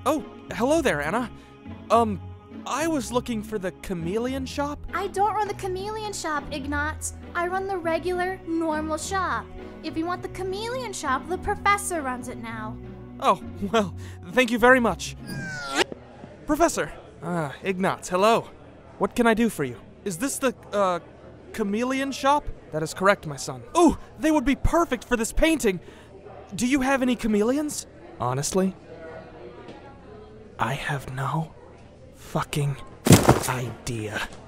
Oh, hello there, Anna. I was looking for the chameleon shop. I don't run the chameleon shop, Ignatz. I run the regular, normal shop. If you want the chameleon shop, the professor runs it now. Oh, well, thank you very much. Professor. Ignatz, hello. What can I do for you? Is this the, chameleon shop? That is correct, my son. Ooh, they would be perfect for this painting. Do you have any chameleons? Honestly, I have no fucking idea.